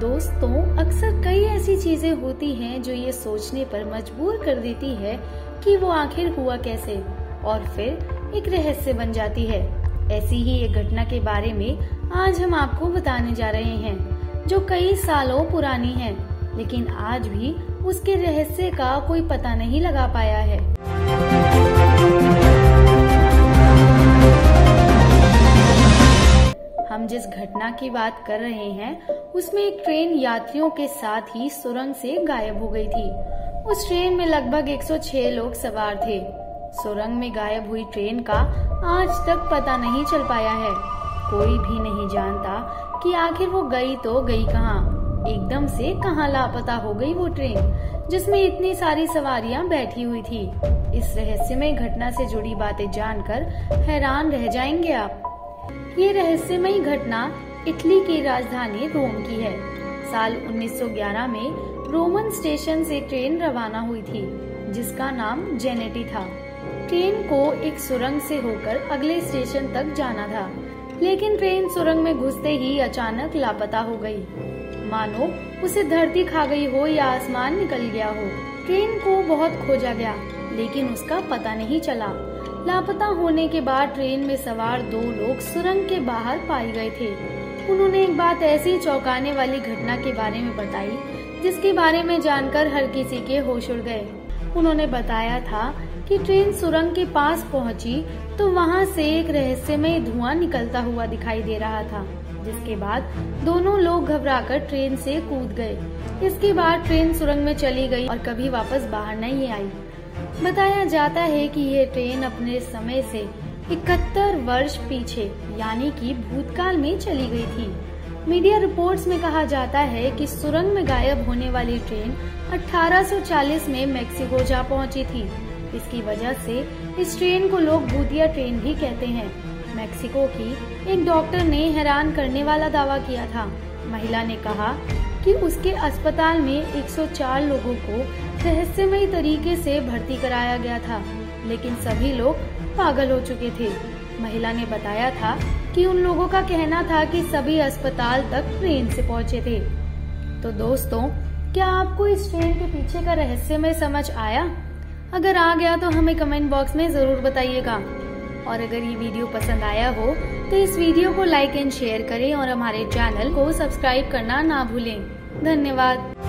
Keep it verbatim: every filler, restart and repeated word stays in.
दोस्तों, अक्सर कई ऐसी चीजें होती हैं जो ये सोचने पर मजबूर कर देती है कि वो आखिर हुआ कैसे, और फिर एक रहस्य बन जाती है। ऐसी ही एक घटना के बारे में आज हम आपको बताने जा रहे हैं, जो कई सालों पुरानी है, लेकिन आज भी उसके रहस्य का कोई पता नहीं लगा पाया है। हम जिस घटना की बात कर रहे हैं उसमें एक ट्रेन यात्रियों के साथ ही सुरंग से गायब हो गई थी। उस ट्रेन में लगभग एक सौ छह लोग सवार थे। सुरंग में गायब हुई ट्रेन का आज तक पता नहीं चल पाया है। कोई भी नहीं जानता कि आखिर वो गई तो गई कहाँ। एकदम से कहाँ लापता हो गई वो ट्रेन जिसमें इतनी सारी सवारियां बैठी हुई थी। इस रहस्यमय घटना से जुड़ी बातें जानकर हैरान रह जाएंगे आप। ये रहस्यमयी घटना इटली की राजधानी रोम की है। साल उन्नीस सौ ग्यारह में रोमन स्टेशन से ट्रेन रवाना हुई थी जिसका नाम जेनेटी था। ट्रेन को एक सुरंग से होकर अगले स्टेशन तक जाना था, लेकिन ट्रेन सुरंग में घुसते ही अचानक लापता हो गई, मानो उसे धरती खा गई हो या आसमान निकल गया हो। ट्रेन को बहुत खोजा गया, लेकिन उसका पता नहीं चला। लापता होने के बाद ट्रेन में सवार दो लोग सुरंग के बाहर पाए गए थे। उन्होंने एक बात ऐसी चौंकाने वाली घटना के बारे में बताई जिसके बारे में जानकर हर किसी के होश उड़ गए। उन्होंने बताया था कि ट्रेन सुरंग के पास पहुंची तो वहां से एक रहस्यमय धुआं निकलता हुआ दिखाई दे रहा था, जिसके बाद दोनों लोग घबराकर ट्रेन से कूद गए। इसके बाद ट्रेन सुरंग में चली गई और कभी वापस बाहर नहीं आई। बताया जाता है कि ये ट्रेन अपने समय से इकहत्तर वर्ष पीछे यानी कि भूतकाल में चली गई थी। मीडिया रिपोर्ट्स में कहा जाता है कि सुरंग में गायब होने वाली ट्रेन अठारह सौ चालीस में मेक्सिको जा पहुंची थी। इसकी वजह से इस ट्रेन को लोग भूतिया ट्रेन भी कहते हैं। मेक्सिको की एक डॉक्टर ने हैरान करने वाला दावा किया था। महिला ने कहा कि उसके अस्पताल में एक सौ चार लोगों को रहस्यमय तरीके से भर्ती कराया गया था, लेकिन सभी लोग पागल हो चुके थे। महिला ने बताया था कि उन लोगों का कहना था कि सभी अस्पताल तक ट्रेन से पहुंचे थे। तो दोस्तों, क्या आपको इस ट्रेन के पीछे का रहस्यमय समझ आया? अगर आ गया तो हमें कमेंट बॉक्स में जरूर बताइएगा। और अगर ये वीडियो पसंद आया हो तो इस वीडियो को लाइक एंड शेयर करें और हमारे चैनल को सब्सक्राइब करना ना भूलें। धन्यवाद।